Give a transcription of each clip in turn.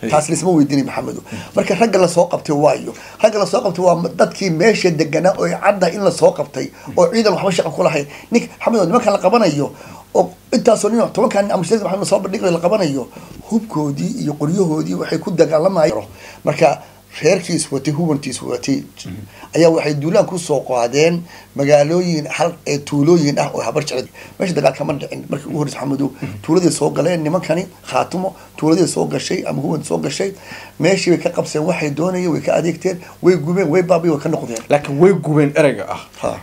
taas lisma weydiinay maxamedo marka ragga la soo qabtay waayo ragga la soo qabtay waa dadkii meesha deganaa oo cadda in la soo qabtay oo ciidan waxba shaqo ku lahayn nik maxamedo nimanka la qabanayo oo intaasoo nin tobankan amshada maxamed soo bandhigay la qabanayo hubkoodii iyo qoryahoodii waxay ku dagaalamayaan marka reerkiis watay hubantiis watay ayaa waxay duulaan ku soo qaadeen magaalooyin hal ee tuulooyin ah oo habar jecel meesha dagaal kama dhicin markii ugu horreysay maxamedo tuuladii soo galeen nimankani khaatumo tuuladii soo gashay ama huban soo gashay meeshii way ka qabseen waxay doonayeen way ka adeegteen way gubeen way baabiyo way ka noqdeen laakiin way gubeen erayga ah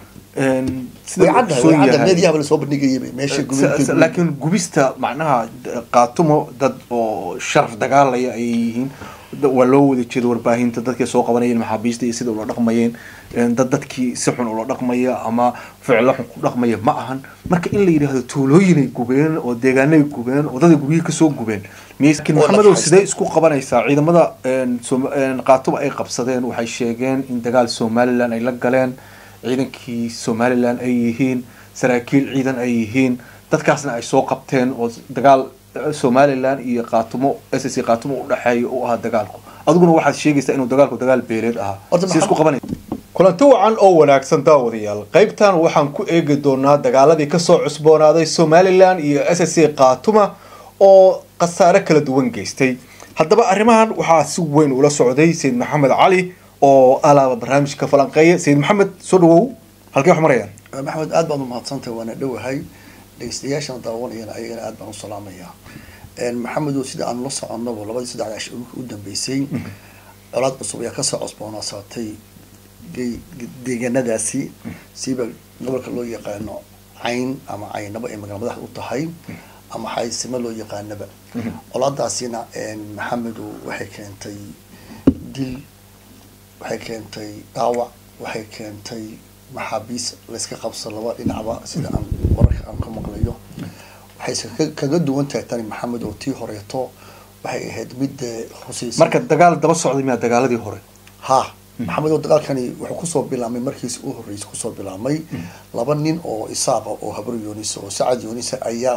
laakiin gubista macnaha qaatumo dad oo sharaf dagaalaya ay yihiin waa loo wada jeedo warbaahinta dadkii soo qabanayeen maxaabiista iyo sida ula dhaqmayeen dadkii si xun ula dhaqmaya ama ficilo xun ku dhaqmaya ma ahan marka in la yidhaahdo tuulooyinay gubeen oo deegaanay gubeen oo dadai guryihi kasoo gubeen laakiin maxamedow sidee isku qabanaysaa ciidamada qaatumo ay qabsadeen waxay sheegeen in dagaal somaliland ay la galeen ciidankii somaliland ay yihiin saraakiil ciidan ay yihiin dadkaasna ay soo qabteen oo dagaal somaliland iyo qaatumo SSC qaatumo u dhaxeeyo oo ah dagaalku adiguna waxaad sheegaysaa inuu dagaalku dagaal beeleed ahaa si isku qabanay kulanti wacan oo wanaagsan daawadayaal qaybtan waxaan ku eegi doonaa dagaaladii ka soo cusboonaaday somaliland iyo SSC qaatuma oo qasaare kala duwan geystay haddaba arrimahan waxaa si weyn ula socday Sayid Maxamed Cali oo alaaba barnaamijka falanqeeya Sayid Maxamed soo dhawow halkee wax marayaan maxamed aad baad u mahadsantahay waana dhowahay dhegeystayaashana daawanayana ayagana aad baan u salaamayaa maxamedow sida aan la soconaba labadii saddex casho u dambeysay colaad cusub ayaa kasoo cusboonaasatay deegaanadaasi siba gobolka loo yaqaano cayn ama caynaba ay magaala madaxda u tahay ama xaysimo loo yaqaanaba colaadaasina maxamedow waxay keentay dil waxay keentay dhaawac waxay keentay maxaabiis layska qabso laba dhinacba sida aan wararka aan ka maqlayo waxay kaga duwan tahay tani maxamed oo tii horeeto waxay ahayd mid hoseysa marka dagaal daba socday miyaa dagaaladii hore ha maxamed oo dagaalkani wuxuu kusoo bilaabmay markiis u horreysay kusoo bilaabmay laba nin oo isaaqa oo habar yoonis oo sacad yoonis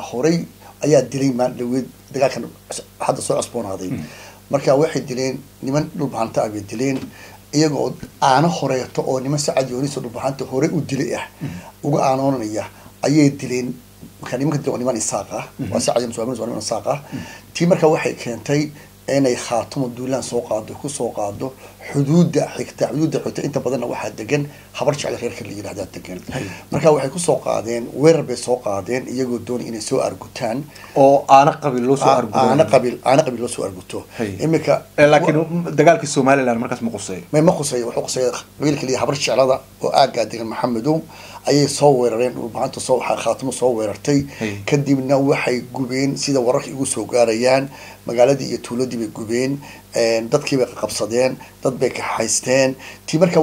ayaa dilay dhaweed dagaalkan hadda soo cusboonaaday marka waxay dileen niman dhulbahanta bay dileen iyagoo aana horeeto oo niman sacad yoonis oo dhulbahanta hore u dilay ah uga aanoonaya ayay dileen marka nimanka niman isaaq ah waa sacad yoonis waa niman isaaq ah tii marka waxay keentay inay khaatumo duulaan soo qaado ku soo qaado xuduudda xigta inta badanna waxaa degan habar jecel reerka la yiraahdo degan marka waxay ku soo qaadeen weerar bay soo qaadeen iyagoo doonay inay soo argutaan oo aana qabiil loo soo arguto aana qabiil loo soo arguto imika laakiin dagaalka Somaliland markaas ma qusay wuxuu qusay qabiilka la habar jecelada oo aaga degan maxamedow ayay soo weerareen dhulbaanta soo khaatumo soo weerartay kadibna waxay gubeen sida wararka igu soo gaarayaan magaaladii iyo tuuladii bay gubeen dadkii bay qabsadeen dad bay ka haysteen tii marka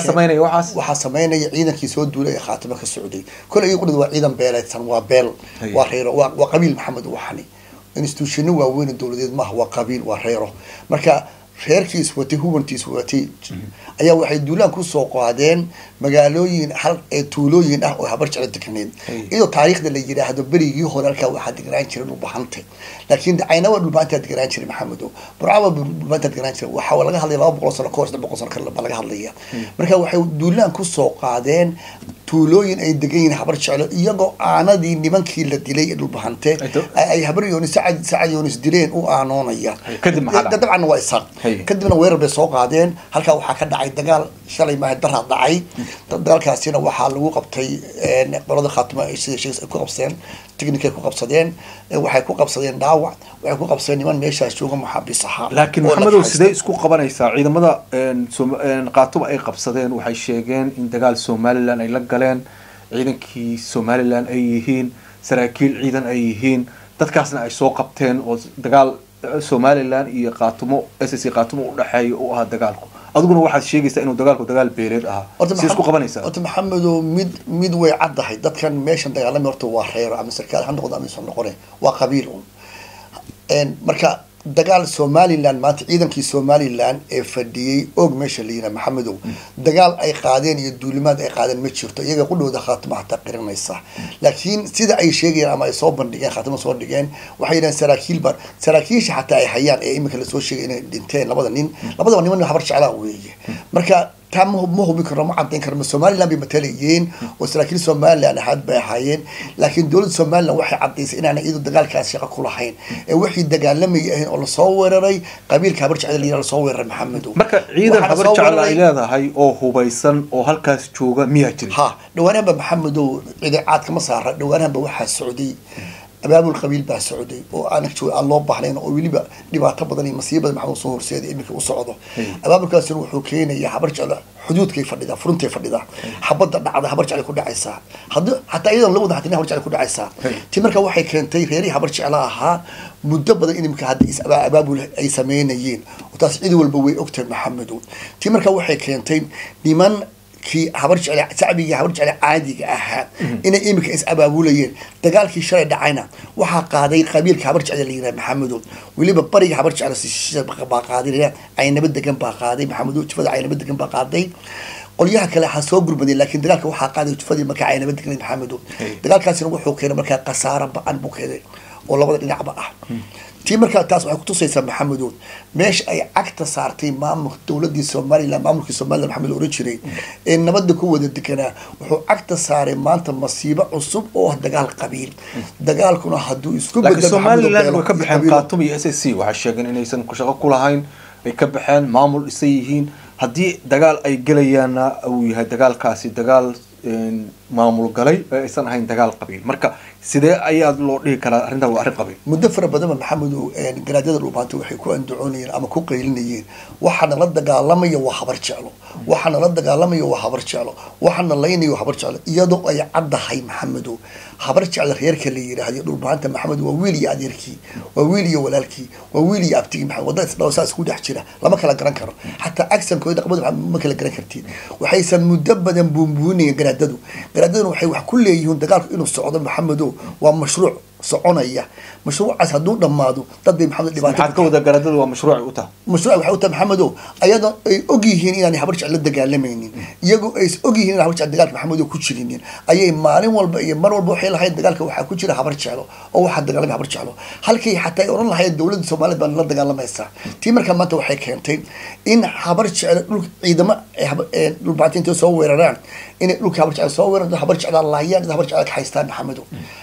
waxaa sameynaya ciidankii soo duulay ee khaatumo ka socday kulay iyagu waa ciidan beeleedsan waa beel waa reero waa qabiil maxamed waxani institution waaweyn dawladeed maaha waa qabiil waa reero marka reerkiis watay hubantiis watay ayaa waxay duulaan ku soo qaadeen magaalooyin hal ee tuulooyin ah oo habar jecel deganeed iyadoo taariikhda la yiraahdo berigii hore halkaa waxaa deganaan jiray dhulbahante laakiin caynaba dhulbahanta deganaan jiray maxamedow burcaba dhulbahanta deganaan jiray waxaa laga hadlaya 200 sano ka hor 200 sano kale laga hadlaya marka waxay duulaan ku soo qaadeen tuulooyin ay degan yihiin habar jecel iyagoo aanadii nimankii la dilay dhulbahante ay habar yoonis sacad yoonis dileen u aanoonaya dabcan waa isaaq kadibna weerar bay soo qaadeen halkaa waxaa ka dhacay dagaal shalay maaha daraa dhacay dagaalkaasina waxaa lagu qabtay qolada khaatimo ay ku qabsadeen technical ku qabsadeen waxay ku qabsadeen dhaawac waxay ku qabsadeen niman meeshaas jooga maxaabiis ahaa laakiin maxamedow sidee isku qabanaysaa ciidamada qaatumo ay qabsadeen waxay sheegeen in dagaal Somaliland ay la galeen ciidankii Somaliland ay yihiin saraakiil ciidan ay yihiin dadkaasna ay soo qabteen oo dagaal somaliland iyo qaatumo SSC qaatumo u dhaxeeyo oo ah dagaalku adiguna waxaad sheegaysaa inuu dagaalku dagaal beeleed ahaa si isku qabanaysaa horta maxamedow mid way caddahay dadkan meeshan dagaalamay horta waa reero ama sarkaal ha noqdo ama soo noqone waa qabiil marka dagaal Somaliland maanta ciidankii Somaliland ee fadhiyay og meesha liina Maxamedow dagaal ay qaadeen iyo duulimaad ay qaadeen ma jirto iyaga qudhooda khaatimo xataa qiranaysa laakiin sida ay sheegayaan ama ay soo bandhigeen khaatimo soo dhigeen waxay yiraahdeen saraakiisha xataa ay hayaan ee imika la soo sheegay inay dhinteen labada nin habar jeclaa weeye marka تامه بكرة ما عم تنكر من سومالي لان بمثليين وسراكيل سومالي أنا حد بحيين لكن دولة سومالي وحي عطيس إن أنا إيده دجال كاس شقة كل حين وحي الدجال لما يهين الله صور ري قبيل كبرش على اللي صور محمد مركا عيدا كبرش على إلى هاي أو هو بيسن أو هالكاس شوجا ميهجري ها لو أنا بمحمد إذا عاد كمصار لو أنا بوحى السعودي أباب القبيل بها السعودي وأنا شو الله بحلين ويلي بقى اللي بعتبرني مصيبة مع صور سيدي إنك وصعده أباب الكاس يروح وكينا يا حبرش على حدود كيف فردا فرنت فردا حبض على حبرش على كل عيسى حتى أيضا لو ضحتني حبرش على كل عيسى تمرك واحد كان تيري حبرش علىها مدبر إني مكهد أباب أي سمينيين وتصعيد والبوي أكتر محمد تمرك واحد كان تين لمن كي حبرش على شعبي حبرش على عادي أحد إن إيمك إس أبابولين تقال كي شرع دعينا وحقادي قبيل حبرش على لينا محمد واللي ببري حبرش على الشيء باقادي عين بدك كم باقادي محمد وتفضل عين بدك كم باقادي قليها كلا حسوب بدي لكن دقالك وحقادي وتفضل مكان عين بدك محمد دقالك كاسر وحوكينا مكان قصارة عن بوكيده والله بدك نعبأ تيمركا تاس waxay ku tusaysaa Maxamedow meesh ay agta saartay maamulka dawladda Soomaaliland maamulka Soomaaliland Maxamed oo jiray ee nabadda ku wada deganaa wuxuu agta saaray maanta masiibo cusub oo dagaal qabiil dagaalkuna haduu isku bedelo Soomaaliland way ka baxeen qaatum iyo SSC waxa sheegan inaysan ku shaqo ku lahayn ay ka baxeen maamul isay yihiin hadii dagaal ay galayaan uu yahay dagaalkaasi dagaal maamul galay aysan ahayn dagaal qabiil marka sidee ayaa loo dhigi karaa arrintan waa arrin qabiil muddo fara badan Maxamedow garaadada dhuubaanta waxay ku anducoonayeen ama ku qaylinayeen waxana la dagaalamayo waa habar jeclo waxana la dagaalamayo waa habar jeclo waxana laynayo habar jeclo iyadoo ay caddahay Maxamedow habar jeclo reerka la yiraahdo dhuubaanta Maxamed waa wiil iyo adeerkii waa wiil iyo walaalkii waa wiil iyo abtigi Maxamed wada isdhawsaas ku dhex jira lama kala garan karo hatta aksankooda qabad ma kala garan kartiin waxay muddo badan buunbuunayeen garaadadu waxay wax ku leeyihiin dagaalku inuu socdo Maxamedow waa mashruuc soconaya mashruucaas haduu dhamaado dad Maxamed dhibaato ka wada garaadadu waa mashruuc u tahay waxa uu tahay Maxamedow ayada ay ogyihiin inaan habar jecel dagaalameynin iyagu ay ogyihiin in habar jecel dagaalka Maxamedow ku jirinin ayay maalin walba iyo mar walba waxay lahayd dagaalka waxa ku jira habar jecel oo waxa dagaalamay habar jecel halkii xataa ay oran lahayd dawladda Soomaaliland baan la dagaalamaysa tii markaa maanta waxay keentay in habar jecel dhul ciidamo dhul baatinta soo weeraraan in dhulka habar jecel soo weeraraan habar jecel laayaan habar jecel ka haystaan Maxamedow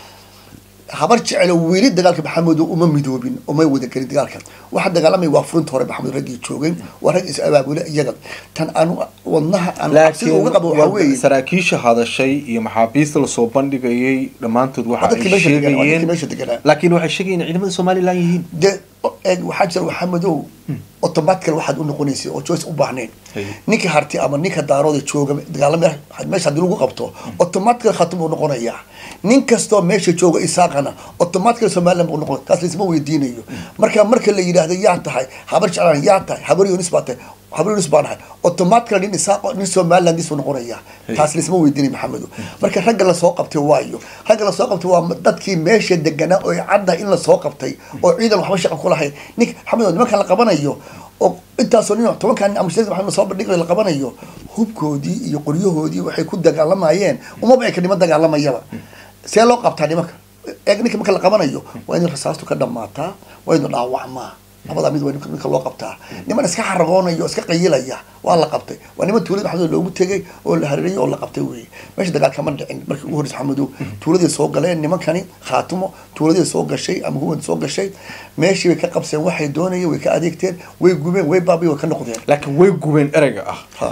habar jecel wiili dagaalka Maxamedow uma midoobin uma wada galin dagaalka waxa dagaalamay waa furunta hore Maxamed ragii joogay waa rag is abaabule iyaga tan aan wadnaha aan laakiin uga qabo waxa weeye saraakiisha hadashay iyo maxaabiista la soo bandhigayay dhamaantood waxa ay sheegayeen laakiin waxay sheegayeen ciidamada Soomaaliland yihiin waxaa jira Maxamedow automatically waxaad u noqonaysaa oo choice u baahneen ninka harti ama ninka daarooda jooga dagaalamay meesha hadii lagu qabto automatically khatim uu noqonayaa nin kasto meesha jooga isaaqana automatically Soomaaliland uu noqon taas lisma weydiinayo marka la yiraahdo yaa tahay habar jeclaan yaa tahay habar yunis baatay habar yunis baanahay automatically nin isaaq nin Soomaaliland isoo noqonaya taas lisma weydiinay Maxamedow marka ragga la soo qabtay waayo ragga la soo qabtay waa dadkii meesha deganaa oo cadda in la soo qabtay oo ciidan waxba shaqo ku lahayn nin Maxamedow nimanka la qabanayo oo intaasoo nin tobankan ama sidoo waxaan soo bandhigay la qabanayo hubkoodii iyo qoryahoodii waxay ku dagaalamayeen uma bay ka nima dagaalamayaba see loo qabtaa nimanka eegnika marka la qabanayo waa in rasaastu ka dhamaataa waa in dhaawacmaa labada mid waa ninka loo qabtaa niman iska xaragoonayo iska qayilaya waa la qabtay waa niman tuulada Maxamedow loogu tagay oo la hareeriyay oo la qabtay weey meesha dagaalka ma dhicin markii ugu horreysay Maxamedow tuuladii soo galeen nimankani khaatimo tuuladii soo gashay ama huwan soo gashay meeshii way ka qabseen waxay doonayeen way ka adeegteen way gubeen way baabiyo way ka noqdeen laakiin way gubeen erayga ah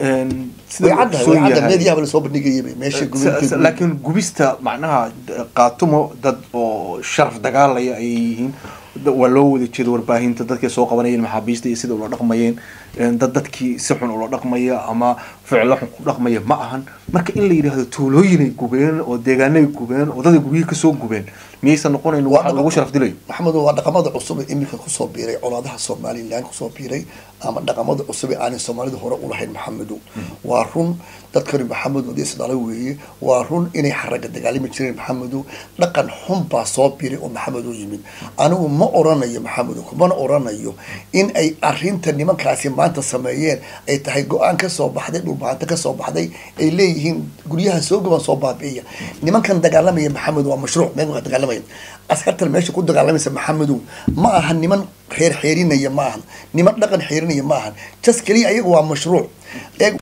laakiin gubista macnaha qaatumo dad oo sharaf dagaalaya ay yihiin waa loo wada jeedo warbaahinta dadkii soo qabanayeen maxaabiista iyo sida loo dhaqmayeen dadkii si xun loo dhaqmaya ama ficil xun ku dhaqmaya ma ahan marka in la yiraahdo tuulooyinay gubeen oo deegaanay gubeen oo dadka guryaha ka soo gubeen miyaysan noqonayn waxa lagu sharaf dilay maxamed waa dhaqamada cusub ee imika ku soo biiray colaadaha Soomaaliland ku soo biiray ama dhaqamada cusub ee aan Soomaalidu hore u lahayn maxamed waa run dadkani maxamed oo isdalay weeye waa run inay xaraga dagaalami jireen maxamed dhaqan xun baa soo biiray oo maxamed u yimid anigu ma oranayo maxamed kuma oranayo in ay arinta nimankaasi maanta sameeyeen ay tahay go'aan ka soo baxday dhulbaanta ka soo baxday ay leeyihiin guryaha soo gaban soo baabiya nimankan dagaalamaya maxamed waa mashruuc meeqa dagaalamay askartan meesha ku dagaalamaysa maxamed ma aha niman xeerinaya ma aha niman dhaqan xeerinaya ma aha just kaliya ayagu waa mashruuc eeg